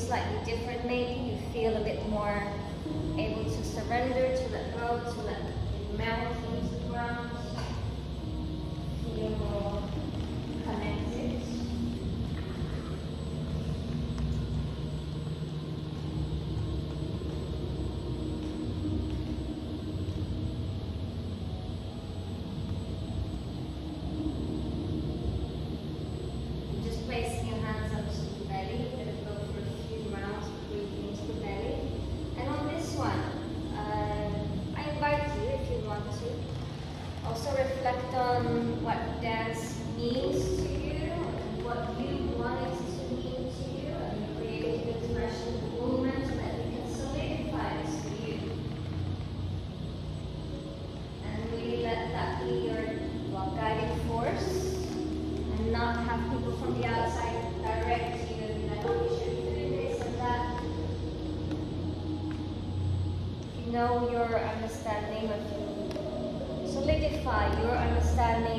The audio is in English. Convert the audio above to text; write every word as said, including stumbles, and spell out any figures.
slightly different maybe. You feel a bit more able to surrender, to let go, to let it melt into the ground. Feel more connected. Just placing your hands up to the belly. We're going to go for a few rounds of breathing into the belly. And on this one, uh, I invite you, if you want to, also reflect on what dance means to you, and what you want it to mean to you, and creative expression movement that you can solidify this for you. And really let that be your well, guiding force, and not have people from the outside direct you and be like, oh, you should be doing this and that. If you know your understanding, if you solidify your understanding